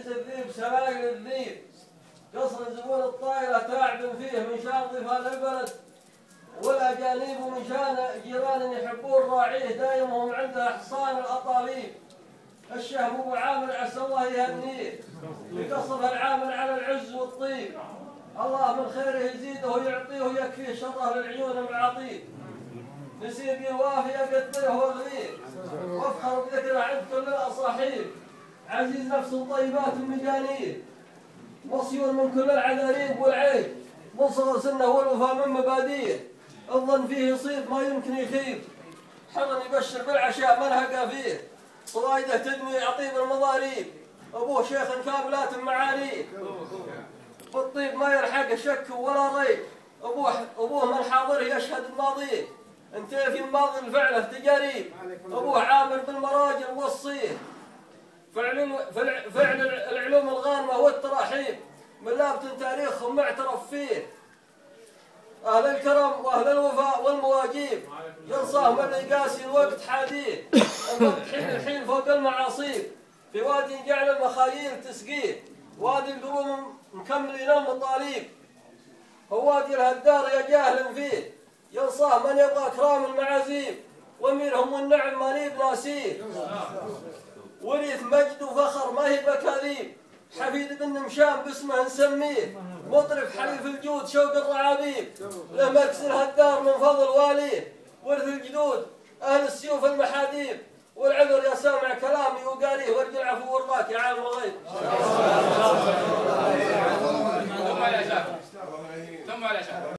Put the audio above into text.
عجز الذيب سلايل الذيب، قصر زبون الطائرة تعب فيه من شان ضيفان البلد، والأجانب من شان جيران يحبون راعيه دايمهم عنده حصان الأطاليب. الشهم أبو عامر عسى الله يهنيه يقصر العامل على العز والطيب، الله من خيره يزيده ويعطيه ويكفيه شره للعيون المعاطيب. نسيب الوافي أقدره وأغليه وافخر بذكره عند كل الأصاحيب، عزيز نفس طيبات المجانيه، مصيون من كل العذاريب والعيب، من صغر سنه والوفاء من مباديه، الظن فيه يصيب ما يمكن يخيب، حضن يبشر بالعشاء ما نهقى فيه، صوايده تدمي عطيب المضاريب، أبوه شيخ كاملات المعاريب، بالطيب ما يلحق شك ولا ريب، أبوه من حاضره يشهد الماضيه، انت في الماضي الفعله تجاريب، أبوه عامل بالمراجل والصيه، فعل العلوم الغانمة والتراحيب، من لابد تاريخهم معترف فيه، أهل الكرم وأهل الوفاء والمواجيب، ينصاهم اللي قاسي الوقت حاديه، الوقت حين الحين فوق المعاصيب، في وادي جعل المخايل تسقيه، وادي القلوب مكملين المطاليب، هو وادي الهدار يا جاهل فيه، ينصاه من يبغى كرام المعازيب، واميرهم والنعم ما نيب ناسيه، ورث مجد وفخر ما هي بكاذيب، حفيد بن مشام باسمه نسميه، مطرف حليف الجود شوق الرعابيب، له مركز الهدار من فضل واليه، ورث الجدود اهل السيوف المحاديب، والعذر يا سامع كلامي وقاريه، وارجع العفو والراك يا عالم الغيب. ثم على شاف